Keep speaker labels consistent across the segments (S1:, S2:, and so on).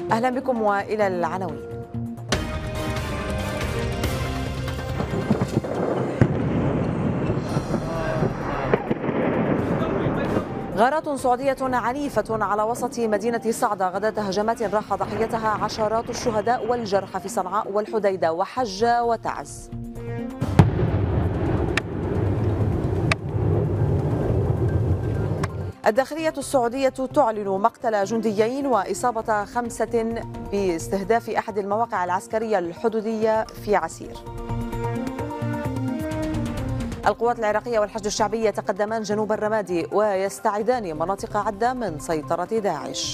S1: أهلا بكم وإلى العناوين. غارات سعودية عنيفة على وسط مدينة صعدة غداة هجمات راح ضحيتها عشرات الشهداء والجرحى في صنعاء والحديدة وحجة وتعز. الداخلية السعودية تعلن مقتل جنديين وإصابة 5 باستهداف أحد المواقع العسكرية الحدودية في عسير. القوات العراقية والحشد الشعبي يتقدمان جنوب الرمادي ويستعيدان مناطق عدة من سيطرة داعش.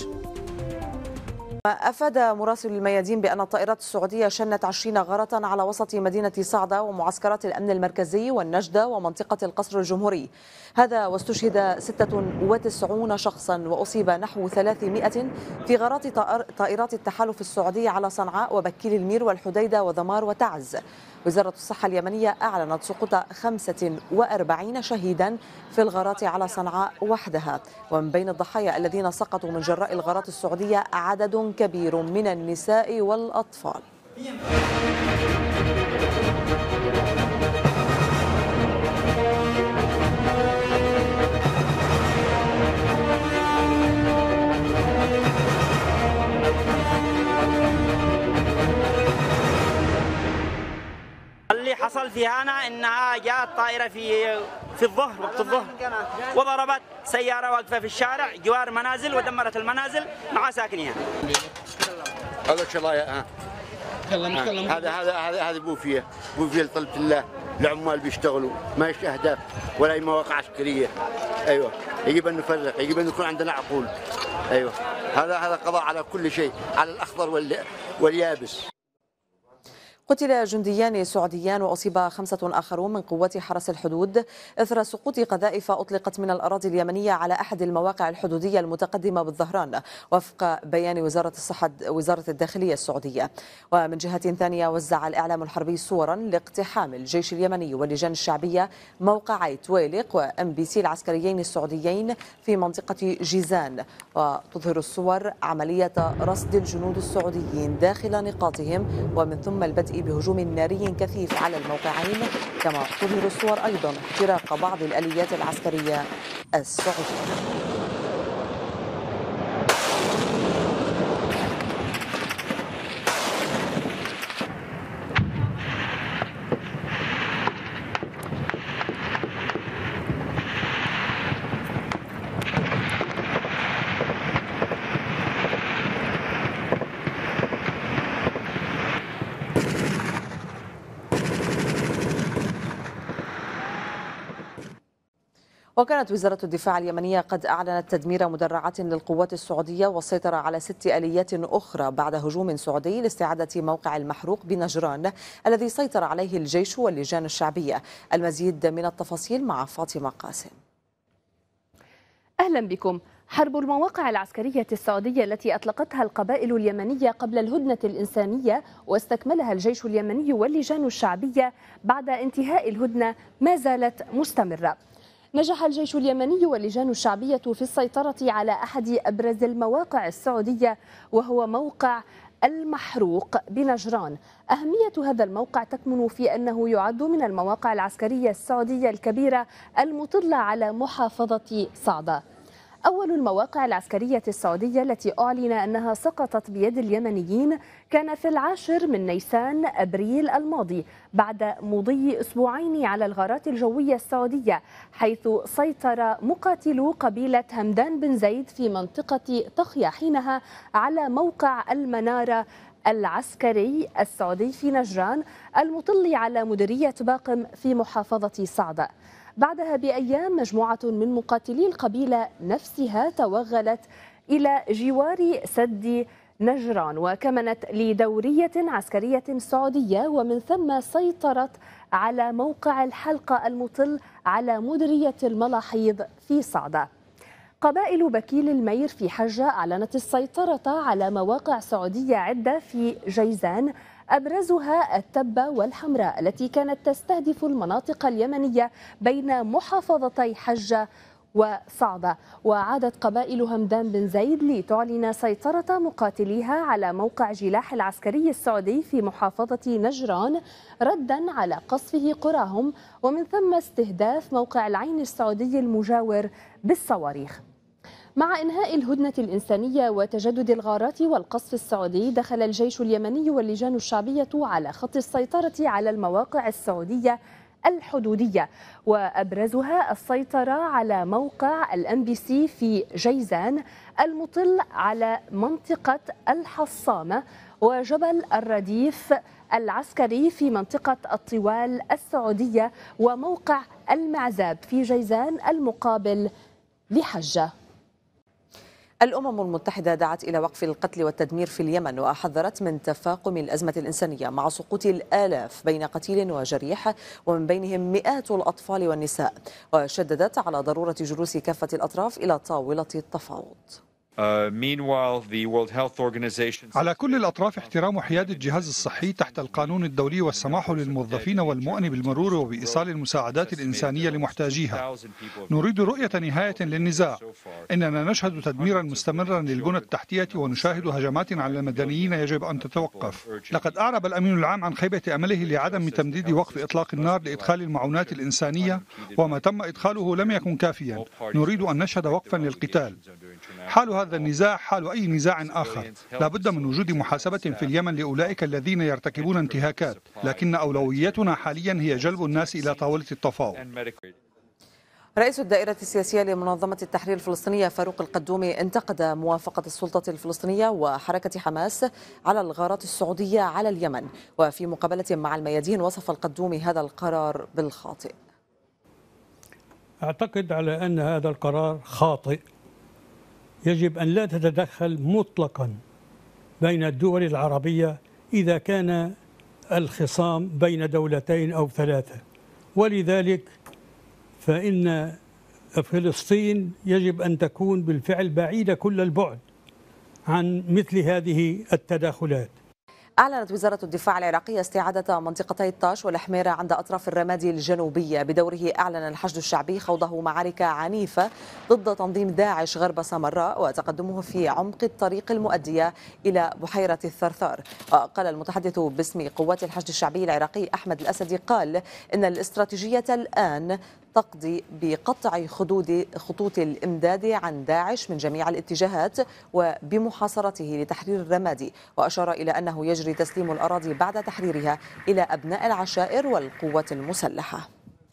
S1: أفاد مراسل الميادين بأن الطائرات السعودية شنت 20 غارة على وسط مدينة صعدة ومعسكرات الأمن المركزي والنجدة ومنطقة القصر الجمهوري. هذا واستشهد 96 شخصا وأصيب نحو 300 في غارات طائرات التحالف السعودي على صنعاء وبكيل المير والحديدة وذمار وتعز. وزارة الصحة اليمنية أعلنت سقوط 45 شهيدا في الغارات على صنعاء وحدها. ومن بين الضحايا الذين سقطوا من جراء الغارات السعودية عدد كبير من النساء والأطفال.
S2: اللي حصل فيها أنا إنها جاءت طائرة في الظهر وقت الظهر وضربت سيارة واقفة في الشارع جوار منازل ودمرت المنازل مع ساكنيها.
S3: هذا شرايع هذا بوفيه لطلب الله العمال بيشتغلوا ما يش اهداف ولا اي مواقع عسكريه. ايوه يجب ان نفرق، يجب ان يكون عندنا عقول. ايوه هذا قضاء على كل شيء، على الاخضر واليابس.
S1: قتل جنديان سعوديان وأصيب 5 آخرون من قوات حرس الحدود إثر سقوط قذائف أطلقت من الأراضي اليمنية على أحد المواقع الحدودية المتقدمة بالظهران وفق بيان وزارة الداخلية السعودية. ومن جهة ثانية وزع الإعلام الحربي صورا لاقتحام الجيش اليمني واللجان الشعبية موقعي تويلق وأم بي سي العسكريين السعوديين في منطقة جيزان. وتظهر الصور عملية رصد الجنود السعوديين داخل نقاطهم ومن ثم البدء بهجوم ناري كثيف على الموقعين. كما تظهر الصور أيضا اختراق بعض الآليات العسكرية السعودية. وكانت وزارة الدفاع اليمنية قد أعلنت تدمير مدرعات للقوات السعودية والسيطرة على 6 آليات أخرى بعد هجوم سعودي لاستعادة موقع المحروق بنجران الذي سيطر عليه الجيش واللجان الشعبية. المزيد من التفاصيل مع فاطمة قاسم.
S4: أهلا بكم. حرب المواقع العسكرية السعودية التي أطلقتها القبائل اليمنية قبل الهدنة الإنسانية واستكملها الجيش اليمني واللجان الشعبية بعد انتهاء الهدنة ما زالت مستمرة. نجح الجيش اليمني واللجان الشعبية في السيطرة على أحد أبرز المواقع السعودية وهو موقع المحروق بنجران. أهمية هذا الموقع تكمن في أنه يعد من المواقع العسكرية السعودية الكبيرة المطلة على محافظة صعدة. أول المواقع العسكرية السعودية التي أعلن أنها سقطت بيد اليمنيين كان في 10 من نيسان أبريل الماضي بعد مضي أسبوعين على الغارات الجوية السعودية، حيث سيطر مقاتلو قبيلة همدان بن زيد في منطقة طخيا حينها على موقع المنارة العسكري السعودي في نجران المطل على مديرية باقم في محافظة صعدة. بعدها بأيام مجموعة من مقاتلي القبيلة نفسها توغلت إلى جوار سد نجران وكمنت لدورية عسكرية سعودية ومن ثم سيطرت على موقع الحلقة المطل على مديرية الملاحيض في صعدة. قبائل بكيل المير في حجة أعلنت السيطرة على مواقع سعودية عدة في جيزان أبرزها التبة والحمراء التي كانت تستهدف المناطق اليمنية بين محافظتي حجة وصعدة. وعادت قبائل همدان بن زايد لتعلن سيطرة مقاتليها على موقع جلاح العسكري السعودي في محافظة نجران ردا على قصفه قراهم، ومن ثم استهداف موقع العين السعودي المجاور بالصواريخ. مع إنهاء الهدنة الإنسانية وتجدد الغارات والقصف السعودي، دخل الجيش اليمني واللجان الشعبية على خط السيطرة على المواقع السعودية الحدودية، وأبرزها السيطرة على موقع الMBC في جيزان المطل على منطقة الحصامة، وجبل الرديف العسكري في منطقة الطوال السعودية، وموقع المعزاب في جيزان المقابل لحجة.
S1: الأمم المتحدة دعت إلى وقف القتل والتدمير في اليمن، وحذرت من تفاقم الأزمة الإنسانية مع سقوط الآلاف بين قتيل وجريح، ومن بينهم مئات الأطفال والنساء، وشددت على ضرورة جلوس كافة الأطراف إلى طاولة التفاوض.
S5: على كل الأطراف احترام حياد الجهاز الصحي تحت القانون الدولي والسماح للموظفين والمؤن بالمرور وبإيصال المساعدات الإنسانية لمحتاجيها. نريد رؤية نهاية للنزاع. إننا نشهد تدميرا مستمرا للبنى التحتية ونشاهد هجمات على المدنيين يجب أن تتوقف. لقد أعرب الأمين العام عن خيبة أمله لعدم تمديد وقف إطلاق النار لإدخال المعونات الإنسانية، وما تم إدخاله لم يكن كافيا. نريد أن نشهد وقفا للقتال. حال هذا النزاع حال أي نزاع آخر. لا بد من وجود محاسبة في اليمن لأولئك الذين يرتكبون انتهاكات، لكن أولويتنا حاليا هي جلب الناس إلى طاولة التفاوض.
S1: رئيس الدائرة السياسية لمنظمة التحرير الفلسطينية فاروق القدومي انتقد موافقة السلطة الفلسطينية وحركة حماس على الغارات السعودية على اليمن، وفي مقابلة مع الميادين وصف القدومي هذا القرار بالخاطئ.
S6: أعتقد على أن هذا القرار خاطئ. يجب أن لا تتدخل مطلقا بين الدول العربية إذا كان الخصام بين دولتين أو ثلاثة، ولذلك فإن فلسطين يجب أن تكون بالفعل بعيدة كل البعد عن مثل هذه التداخلات.
S1: أعلنت وزارة الدفاع العراقية استعادة منطقتي الطاش والحميرة عند أطراف الرمادي الجنوبية. بدوره أعلن الحشد الشعبي خوضه معارك عنيفة ضد تنظيم داعش غرب سامراء وتقدمه في عمق الطريق المؤدية إلى بحيرة الثرثار. قال المتحدث باسم قوات الحشد الشعبي العراقي أحمد الأسدي قال إن الاستراتيجية الآن تقضي بقطع خطوط الإمداد عن داعش من جميع الاتجاهات وبمحاصرته لتحرير الرمادي، وأشار إلى أنه يجري تسليم الأراضي بعد تحريرها إلى أبناء العشائر والقوات المسلحة.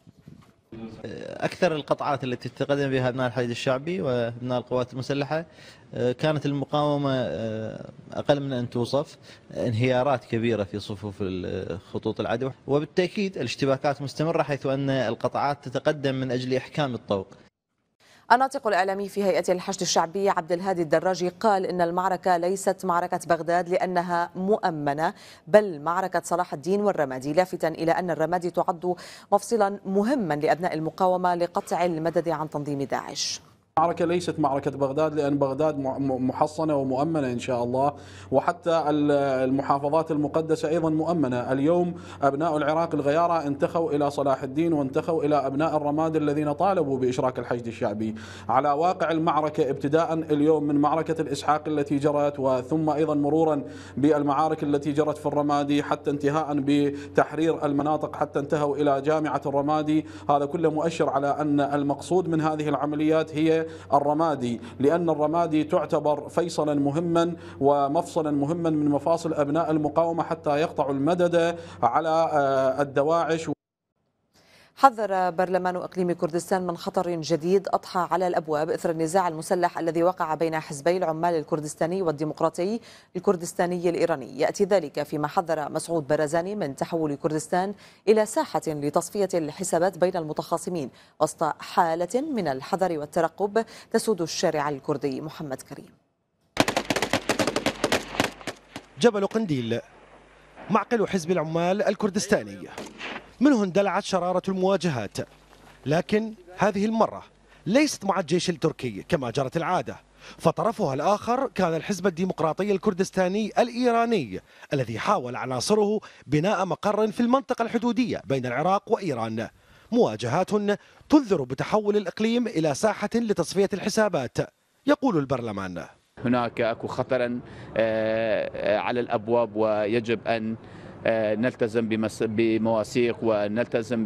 S7: أكثر القطعات التي تقدم بها أبناء الحشد الشعبي وأبناء القوات المسلحة كانت المقاومة أقل من أن توصف، انهيارات كبيرة في صفوف خطوط العدو، وبالتأكيد الاشتباكات مستمرة حيث أن القطعات تتقدم من أجل إحكام الطوق.
S1: الناطق الإعلامي في هيئة الحشد الشعبي عبد الهادي الدراجي قال إن المعركة ليست معركة بغداد لأنها مؤمنة، بل معركة صلاح الدين والرمادي، لافتا إلى أن الرمادي تعد مفصلا مهما لأبناء المقاومة لقطع المدد عن تنظيم داعش.
S8: المعركة ليست معركة بغداد لأن بغداد محصنة ومؤمنة إن شاء الله، وحتى المحافظات المقدسة أيضا مؤمنة. اليوم أبناء العراق الغيارى انتخوا إلى صلاح الدين وانتخوا إلى أبناء الرمادي الذين طالبوا بإشراك الحشد الشعبي. على واقع المعركة ابتداء اليوم من معركة الإسحاق التي جرت، وثم أيضا مرورا بالمعارك التي جرت في الرمادي حتى انتهاء بتحرير المناطق حتى انتهوا إلى جامعة الرمادي، هذا كله مؤشر على أن المقصود من هذه العمليات هي الرمادي، لأن الرمادي تعتبر فيصلا مهما ومفصلا مهما من مفاصل أبناء المقاومة حتى يقطعوا المدد على الدواعش.
S1: حذر برلمان إقليم كردستان من خطر جديد أضحى على الأبواب إثر النزاع المسلح الذي وقع بين حزبي العمال الكردستاني والديمقراطي الكردستاني الإيراني. يأتي ذلك فيما حذر مسعود برزاني من تحول كردستان إلى ساحة لتصفية الحسابات بين المتخاصمين وسط حالة من الحذر والترقب تسود الشارع الكردي. محمد كريم.
S9: جبل قنديل معقل حزب العمال الكردستاني، منه اندلعت شرارة المواجهات، لكن هذه المرة ليست مع الجيش التركي كما جرت العادة، فطرفها الآخر كان الحزب الديمقراطي الكردستاني الإيراني الذي حاول عناصره بناء مقر في المنطقة الحدودية بين العراق وإيران، مواجهات تنذر بتحول الإقليم إلى ساحة لتصفية الحسابات. يقول البرلمان
S10: هناك أكو خطرا على الأبواب، ويجب أن نلتزم بمواثيق ونلتزم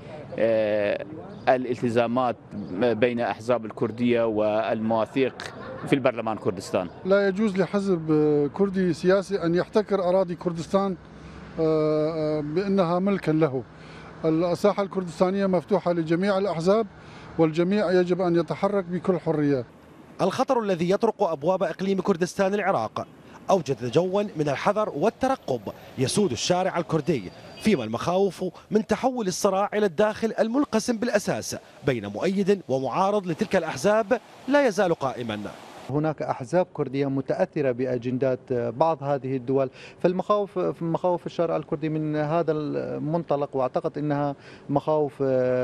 S10: بالالتزامات بين أحزاب الكردية والمواثيق في البرلمان كردستان.
S11: لا يجوز لحزب كردي سياسي أن يحتكر أراضي كردستان بأنها ملكا له. الساحة الكردستانية مفتوحة لجميع الأحزاب، والجميع يجب أن يتحرك بكل حرية.
S9: الخطر الذي يطرق أبواب إقليم كردستان العراق أوجد جوا من الحذر والترقب يسود الشارع الكردي، فيما المخاوف من تحول الصراع إلى الداخل المنقسم بالأساس بين مؤيد ومعارض لتلك الأحزاب لا يزال قائما.
S12: هناك أحزاب كردية متأثرة بأجندات بعض هذه الدول، فالمخاوف الشارع الكردي من هذا المنطلق، وأعتقد أنها مخاوف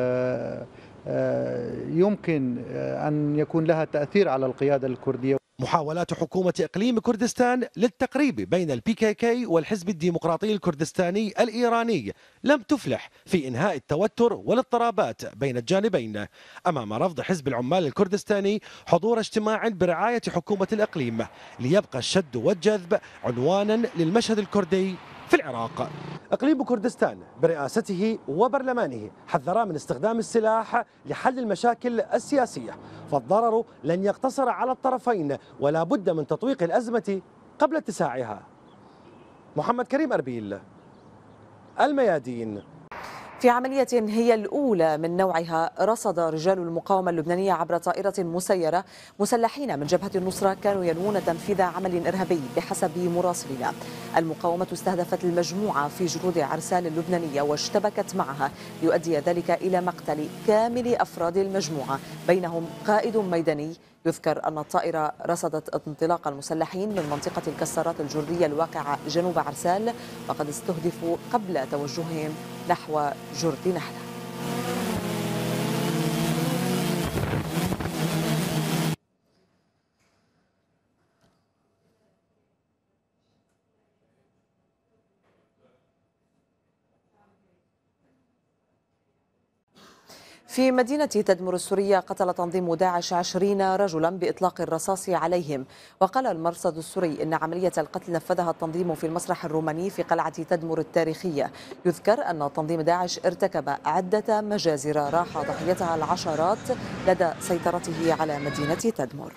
S12: يمكن أن يكون لها تأثير على القيادة الكردية.
S9: محاولات حكومة إقليم كردستان للتقريب بين الPKK والحزب الديمقراطي الكردستاني الإيراني لم تفلح في إنهاء التوتر والاضطرابات بين الجانبين، أمام رفض حزب العمال الكردستاني حضور اجتماع برعاية حكومة الإقليم ليبقى الشد والجذب عنوانا للمشهد الكردي في العراق. إقليم كردستان برئاسته وبرلمانه حذرا من استخدام السلاح لحل المشاكل السياسية، فالضرر لن يقتصر على الطرفين ولا بد من تطويق الأزمة قبل اتساعها. محمد كريم أربيل، الميادين.
S1: في عملية هي الأولى من نوعها، رصد رجال المقاومة اللبنانية عبر طائرة مسيرة مسلحين من جبهة النصرة كانوا ينوون تنفيذ عمل إرهابي بحسب مراسلنا. المقاومة استهدفت المجموعة في جرود عرسال اللبنانية واشتبكت معها ليؤدي ذلك إلى مقتل كامل أفراد المجموعة بينهم قائد ميداني. يذكر أن الطائرة رصدت انطلاق المسلحين من منطقة الكسارات الجردية الواقعة جنوب عرسال، وقد استهدفوا قبل توجههم نحو جرد نحلة. في مدينة تدمر السورية قتل تنظيم داعش 20 رجلا بإطلاق الرصاص عليهم. وقال المرصد السوري إن عملية القتل نفذها التنظيم في المسرح الروماني في قلعة تدمر التاريخية. يذكر أن تنظيم داعش ارتكب عدة مجازر راح ضحيتها العشرات لدى سيطرته على مدينة تدمر.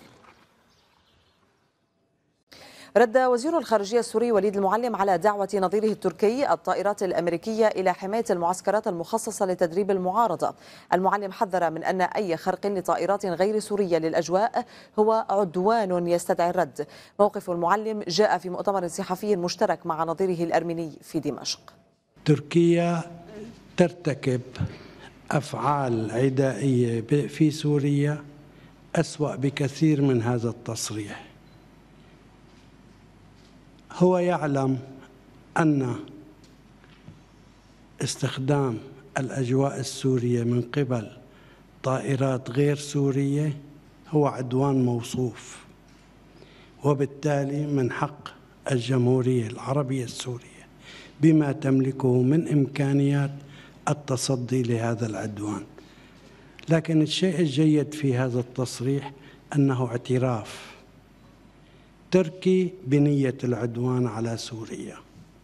S1: رد وزير الخارجية السوري وليد المعلم على دعوة نظيره التركي الطائرات الأمريكية إلى حماية المعسكرات المخصصة لتدريب المعارضة. المعلم حذر من أن أي خرق لطائرات غير سورية للأجواء هو عدوان يستدعي الرد. موقف المعلم جاء في مؤتمر صحفي مشترك مع نظيره الأرميني في دمشق.
S13: تركيا ترتكب أفعال عدائية في سوريا أسوأ بكثير من هذا التصريح. هو يعلم أن استخدام الأجواء السورية من قبل طائرات غير سورية هو عدوان موصوف، وبالتالي من حق الجمهورية العربية السورية بما تملكه من إمكانيات التصدي لهذا العدوان. لكن الشيء الجيد في هذا التصريح أنه اعتراف تركي بنية العدوان على سوريا.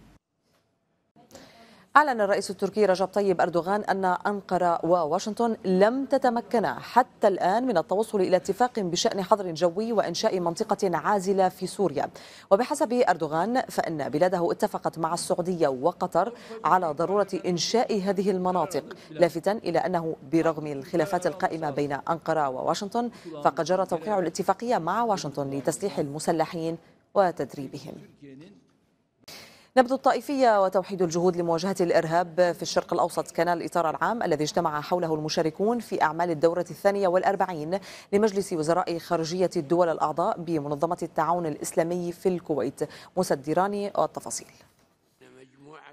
S1: أعلن الرئيس التركي رجب طيب أردوغان أن أنقرة وواشنطن لم تتمكنا حتى الآن من التوصل إلى اتفاق بشأن حظر جوي وإنشاء منطقة عازلة في سوريا. وبحسب أردوغان فإن بلاده اتفقت مع السعودية وقطر على ضرورة إنشاء هذه المناطق، لافتا إلى أنه برغم الخلافات القائمة بين أنقرة وواشنطن فقد جرى توقيع الاتفاقية مع واشنطن لتسليح المسلحين وتدريبهم. نبذ الطائفية وتوحيد الجهود لمواجهة الإرهاب في الشرق الأوسط كان الإطار العام الذي اجتمع حوله المشاركون في أعمال الدورة 42 لمجلس وزراء خارجية الدول الأعضاء بمنظمة التعاون الإسلامي في الكويت. موسى الديراني والتفاصيل.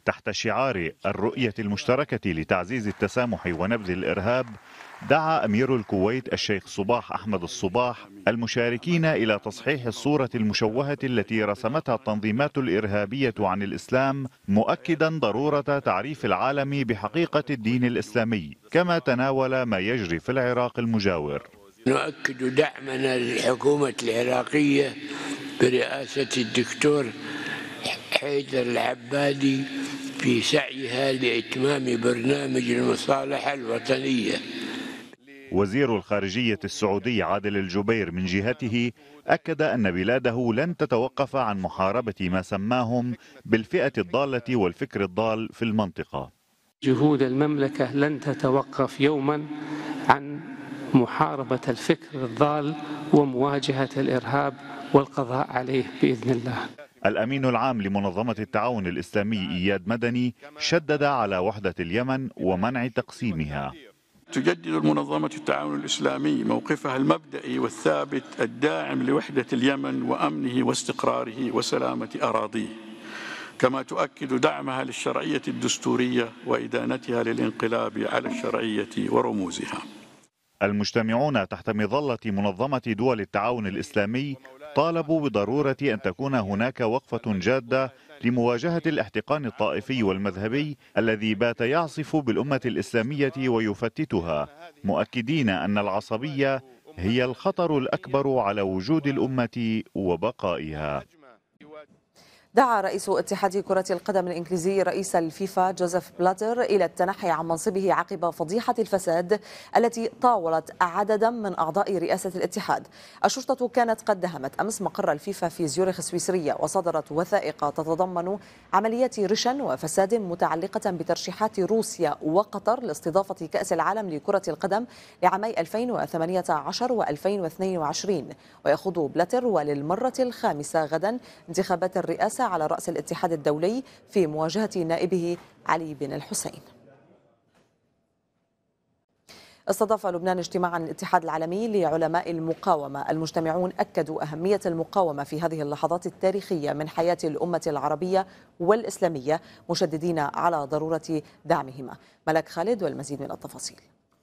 S14: تحت شعار الرؤية المشتركة لتعزيز التسامح ونبذ الإرهاب، دعا أمير الكويت الشيخ صباح أحمد الصباح المشاركين إلى تصحيح الصورة المشوهة التي رسمتها التنظيمات الإرهابية عن الإسلام، مؤكدا ضرورة تعريف العالم بحقيقة الدين الإسلامي، كما تناول ما يجري في العراق المجاور.
S15: نؤكد دعمنا للحكومة العراقية برئاسة الدكتور حيدر العبادي في سعيها لإتمام برنامج المصالحة الوطنية.
S14: وزير الخارجية السعودي عادل الجبير من جهته أكد أن بلاده لن تتوقف عن محاربة ما سماهم بالفئة الضالة والفكر الضال في المنطقة.
S16: جهود المملكة لن تتوقف يوما عن محاربة الفكر الضال ومواجهة الإرهاب والقضاء عليه بإذن الله.
S14: الأمين العام لمنظمة التعاون الإسلامي إياد مدني شدد على وحدة اليمن ومنع تقسيمها.
S17: تجدد المنظمة التعاون الإسلامي موقفها المبدئي والثابت الداعم لوحدة اليمن وأمنه واستقراره وسلامة أراضيه، كما تؤكد دعمها للشرعية الدستورية وإدانتها للانقلاب على الشرعية ورموزها.
S14: المجتمعون تحت مظلة منظمة دول التعاون الإسلامي طالبوا بضرورة أن تكون هناك وقفة جادة لمواجهة الاحتقان الطائفي والمذهبي الذي بات يعصف بالأمة الإسلامية ويفتتها، مؤكدين أن العصبية هي الخطر الأكبر على وجود الأمة وبقائها.
S1: دعا رئيس اتحاد كرة القدم الإنجليزي رئيس الفيفا جوزيف بلاتر إلى التنحي عن منصبه عقب فضيحة الفساد التي طاولت عددا من أعضاء رئاسة الاتحاد. الشرطة كانت قد دهمت أمس مقر الفيفا في زيورخ السويسرية، وصدرت وثائق تتضمن عمليات رشن وفساد متعلقة بترشيحات روسيا وقطر لاستضافة كأس العالم لكرة القدم لعامي 2018 و2022. ويخوض بلاتر وللمرة الخامسة غدا انتخابات الرئاسة على رأس الاتحاد الدولي في مواجهة نائبه علي بن الحسين. استضاف لبنان اجتماعا الاتحاد العالمي لعلماء المقاومة. المجتمعون أكدوا أهمية المقاومة في هذه اللحظات التاريخية من حياة الأمة العربية والإسلامية، مشددين على ضرورة دعمهما. ملك خالد والمزيد من التفاصيل.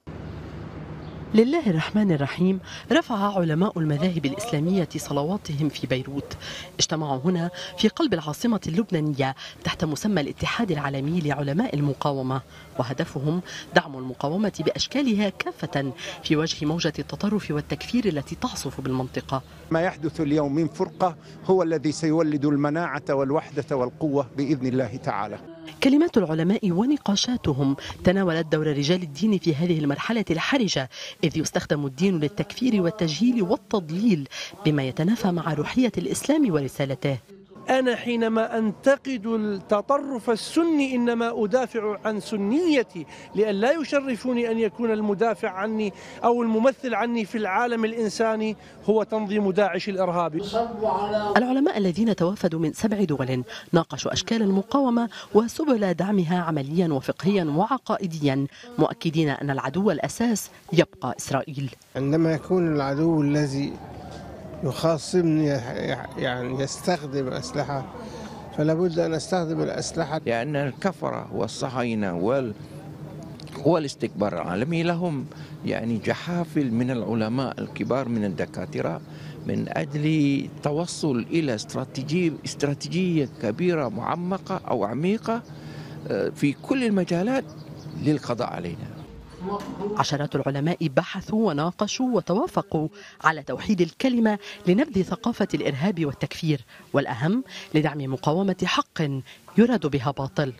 S18: لله الرحمن الرحيم. رفع علماء المذاهب الإسلامية صلواتهم في بيروت. اجتمعوا هنا في قلب العاصمة اللبنانية تحت مسمى الاتحاد العالمي لعلماء المقاومة، وهدفهم دعم المقاومة بأشكالها كافة في وجه موجة التطرف والتكفير التي تعصف بالمنطقة.
S19: ما يحدث اليوم من فرقة هو الذي سيولد المناعة والوحدة والقوة بإذن الله تعالى.
S18: كلمات العلماء ونقاشاتهم تناولت دور رجال الدين في هذه المرحلة الحرجة، إذ يستخدم الدين للتكفير والتجهيل والتضليل بما يتنافى مع روحية الإسلام ورسالته.
S20: أنا حينما أنتقد التطرف السني إنما أدافع عن سنيتي، لأن لا يشرفني أن يكون المدافع عني أو الممثل عني في العالم الإنساني هو تنظيم داعش الإرهابي.
S18: العلماء الذين توافدوا من 7 دول ناقشوا أشكال المقاومة وسبل دعمها عمليا وفقهيا وعقائديا، مؤكدين أن العدو الأساس يبقى إسرائيل.
S21: عندما يكون العدو الذي يخاصمني يعني يستخدم أسلحة، فلا بد أن أستخدم الأسلحة،
S22: لأن الكفرة والصهاينة والاستكبار العالمي لهم يعني جحافل من العلماء الكبار من الدكاترة من أجل التوصل إلى استراتيجية كبيرة معمقة أو عميقة في كل المجالات للقضاء علينا.
S18: عشرات العلماء بحثوا وناقشوا وتوافقوا على توحيد الكلمة لنبذ ثقافة الإرهاب والتكفير، والأهم لدعم مقاومة حق يراد بها باطل.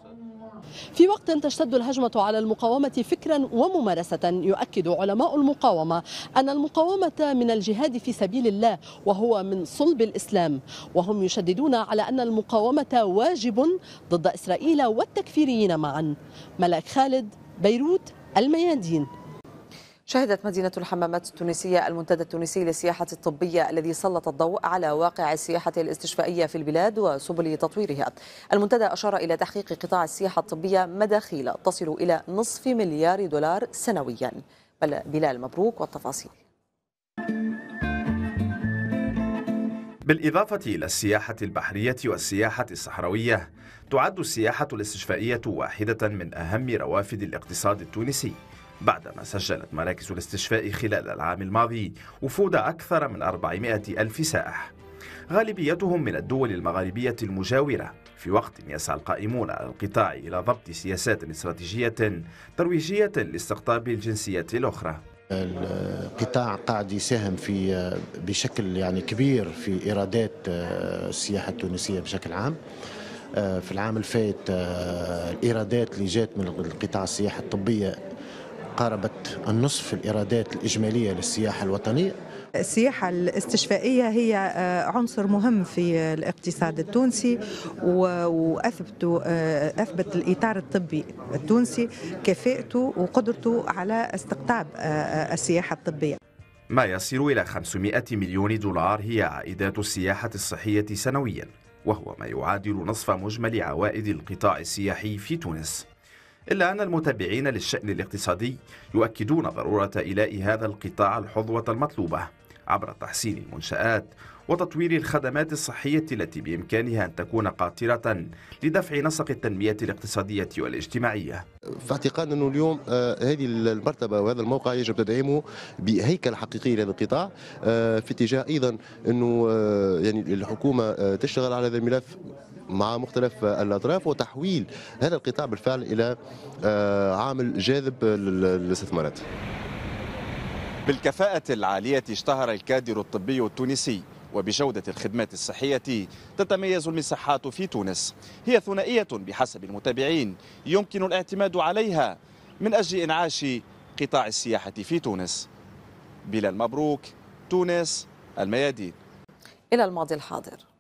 S18: في وقت تشتد الهجمة على المقاومة فكرا وممارسة، يؤكد علماء المقاومة أن المقاومة من الجهاد في سبيل الله وهو من صلب الإسلام، وهم يشددون على أن المقاومة واجب ضد إسرائيل والتكفيريين معا. ملك خالد، بيروت، الميادين.
S1: شهدت مدينة الحمامات التونسية المنتدى التونسي للسياحة الطبية الذي سلط الضوء على واقع السياحة الاستشفائية في البلاد وسبل تطويرها. المنتدى أشار إلى تحقيق قطاع السياحة الطبية مداخيل تصل إلى $500 مليار سنويا. بلال مبروك والتفاصيل.
S2: بالإضافة إلى السياحة البحرية والسياحة الصحراوية، تعد السياحة الاستشفائية واحدة من أهم روافد الاقتصاد التونسي، بعدما سجلت مراكز الاستشفاء خلال العام الماضي وفود أكثر من 400 ألف سائح، غالبيتهم من الدول المغاربية المجاورة، في وقت يسعى القائمون على القطاع إلى ضبط سياسات استراتيجية ترويجية لاستقطاب الجنسيات الأخرى.
S3: القطاع قاعد يساهم بشكل كبير في إيرادات السياحة التونسية بشكل عام. في العام الفات الإيرادات اللي جات من القطاع السياحة الطبية قاربت النصف الإيرادات الإجمالية للسياحة الوطنية.
S23: السياحة الاستشفائية هي عنصر مهم في الاقتصاد التونسي، وأثبت الإطار الطبي التونسي كفاءته وقدرته على استقطاب السياحة الطبية.
S2: ما يصل إلى 500 مليون دولار هي عائدات السياحة الصحية سنويا، وهو ما يعادل نصف مجمل عوائد القطاع السياحي في تونس. إلا أن المتابعين للشأن الاقتصادي يؤكدون ضرورة إيلاء هذا القطاع الحظوة المطلوبة عبر تحسين المنشآت وتطوير الخدمات الصحية التي بإمكانها أن تكون قاطرة لدفع نسق التنمية الاقتصادية والاجتماعية.
S24: في اعتقاد أنه اليوم هذه المرتبة وهذا الموقع يجب تدعيمه بهيكل حقيقي لهذا القطاع، في اتجاه أيضا أنه الحكومة تشتغل على هذا الملف مع مختلف الأطراف وتحويل هذا القطاع بالفعل إلى عامل جاذب للاستثمارات.
S25: بالكفاءة العالية اشتهر الكادر الطبي التونسي، وبجودة الخدمات الصحية تتميز المساحات في تونس. هي ثنائية بحسب المتابعين يمكن الاعتماد عليها من أجل إنعاش قطاع السياحة في تونس. بلال مبروك، تونس، الميادين.
S1: إلى الماضي الحاضر.